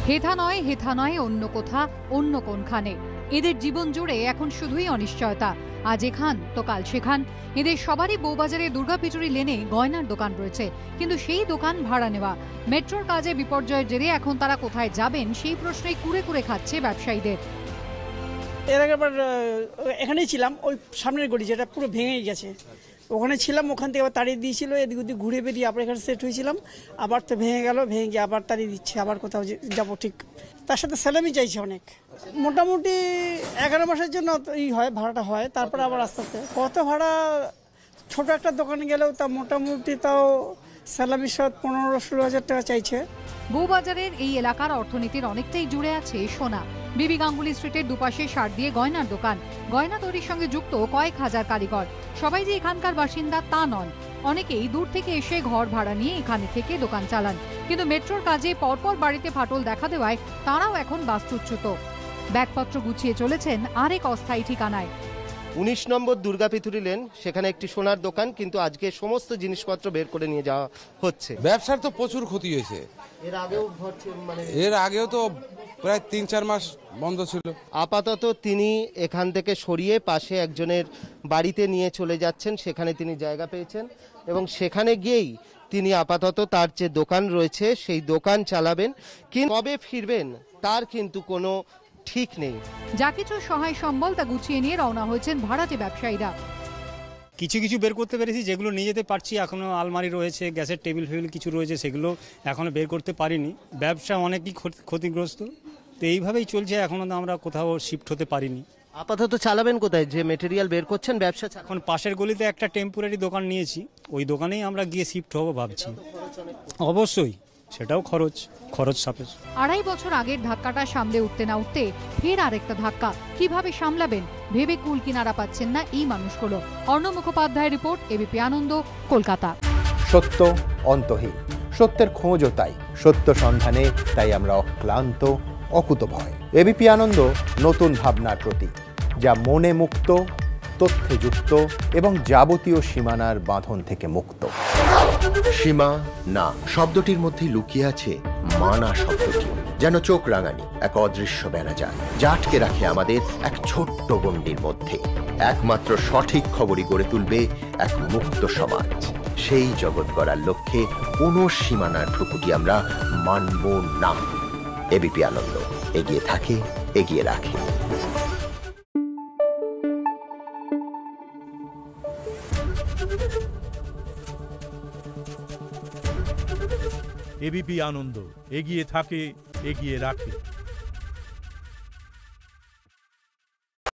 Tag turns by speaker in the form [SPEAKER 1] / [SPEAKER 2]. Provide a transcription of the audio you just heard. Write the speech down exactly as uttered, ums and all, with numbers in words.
[SPEAKER 1] হেথা নয় হেথা নয় অন্য কোথা অন্য কোনখানে এদের জীবন জুড়ে এখন শুধুই অনিশ্চয়তা। আজ এখান তো কাল সেখান। এদের সবারই বউবাজারে দুর্গাপিটুরি লেনে গয়নার দোকান রয়েছে, কিন্তু সেই দোকান ভাড়া নেওয়া। মেট্রোর কাজে বিপর্যয়ের জেরে এখন তারা কোথায় যাবেন সেই প্রশ্নেই কুড়ে কুড়ে খাচ্ছে ব্যবসায়ীদের।
[SPEAKER 2] এর আগে আবার এখানেই ছিলাম, ওই সামনের গড়ি যেটা পুরো ভেঙে গেছে, ওখানে ছিলাম। ওখান থেকে আবার তাড়িয়ে দিয়েছিল, এদিক ওদিক ঘুরে বেরিয়ে আবার এখানে সেট হয়েছিলাম। আবার তো ভেঙে গেল, ভেঙে গিয়ে আবার তাড়িয়ে দিচ্ছে, আবার কোথাও যাবো। ঠিক তার সাথে স্যালামি চাইছে অনেক, মোটামুটি এগারো মাসের জন্য ই হয়, ভাড়াটা হয়। তারপরে আবার আস্তে আস্তে কত ভাড়া, ছোট একটা দোকানে গেলেও তা মোটামুটি তাও স্যালামি সহ পনেরো ষোলো হাজার টাকা চাইছে।
[SPEAKER 1] বউবাজারের এই এলাকার অর্থনীতির অনেকটাই জুড়ে আছে সোনা। বিবি গাঙ্গুলি স্ট্রিটের দুপাশে সার দিয়ে গয়নার দোকান, গয়না তৈরির সঙ্গে যুক্ত কয়েক হাজার কারিগর। সবাই যে এখানকার বাসিন্দা তা নন, অনেকেই দূর থেকে এসে ঘর ভাড়া নিয়ে এখানে থেকে দোকান চালান। কিন্তু মেট্রোর কাজে পরপর বাড়িতে ফাটল দেখা দেওয়ায় তারাও এখন বাস্তুচ্যুত। ব্যাগপত্র গুছিয়ে চলেছেন আরেক অস্থায়ী ঠিকানায়।
[SPEAKER 3] উনিশ নম্বর দুর্গাপিটুরি লেন, সেখানে একটি সোনার দোকান, কিন্তু আজকে সমস্ত জিনিসপত্র বের করে নিয়ে যাওয়া হচ্ছে।
[SPEAKER 4] ব্যবসার তো প্রচুর ক্ষতি হয়েছে।
[SPEAKER 3] এর আগেও মানে
[SPEAKER 4] এর আগেও তো প্রায় তিন চার মাস বন্ধ ছিল।
[SPEAKER 3] আপাতত তিনি এখান থেকে সরিয়ে পাশে একজনের বাড়িতে নিয়ে চলে যাচ্ছেন, সেখানে তিনি জায়গা পেয়েছেন এবং সেখানে গিয়েই তিনি আপাতত তার যে দোকান রয়েছে সেই দোকান চালাবেন। কিন্তু কবে ফিরবেন তার কিন্তু কোনো ঠিক নেই।
[SPEAKER 1] যা কিছু সহায় সম্বল তা গুছিয়ে নিয়ে রওনা হয়েছেন ভাড়াটে ব্যবসায়ীরা।
[SPEAKER 5] কিছু কিছু বের করতে পেরেছি, যেগুলো নিয়ে যেতে পারছি। এখনো আলমারি রয়েছে, গ্যাসের টেবিল ফেবিল কিছু রয়েছে, সেগুলো এখনো বের করতে পারিনি। ব্যবসা অনেকই ক্ষতিগ্রস্ত, তো এইভাবেই চলছে। এখনো তো আমরা কোথাও শিফট হতে পারিনি।
[SPEAKER 3] আপাতত চালাবেন কোথায়? যে মেটেরিয়াল বের করছেন ব্যবসা
[SPEAKER 5] এখন পাশের গলিতে একটা টেম্পোরারি দোকান নিয়েছি, ওই দোকানেই আমরা গিয়ে শিফট হবো ভাবছি। অবশ্যই সেটাও খরচ খরচ সাপেক্ষ।
[SPEAKER 1] আড়াই বছর আগের ধাক্কাটা সামলে উঠতে না উঠতে ফের আরেকটা ধাক্কা। কিভাবে সামলাবেন ভেবে কুল কিনারা পাচ্ছেন না এই মানুষগুলো। অর্ণব মুখোপাধ্যায়ের রিপোর্ট, এবিপি আনন্দ, কলকাতা।
[SPEAKER 6] সত্য অন্তহীন, সত্যের খোঁজও তাই, সত্য সন্ধানে তাই আমরা অক্লান্ত, অকুতভয়। এবিপি আনন্দ নতুন ভাবনার প্রতীক, যা মনে মুক্ত, তথ্যে যুক্ত এবং যাবতীয় সীমানার বাঁধন থেকে মুক্ত।
[SPEAKER 7] সীমা না শব্দটির মধ্যে লুকিয়ে আছে মানা শব্দটি, যেন চোখ রাঙানি এক অদৃশ্য বেড়াজাল, যা আটকে রাখে আমাদের এক ছোট্ট গণ্ডির মধ্যে। একমাত্র সঠিক খবরই গড়ে তুলবে এক মুক্ত সমাজ। সেই জগৎ গড়ার লক্ষ্যে কোনো সীমানার ঠুকুটি আমরা মানব না। এবিপি আনন্দ এগিয়ে থাকে, এগিয়ে রাখে।
[SPEAKER 8] এবিপি আনন্দ এগিয়ে থাকে, এগিয়ে রাখে।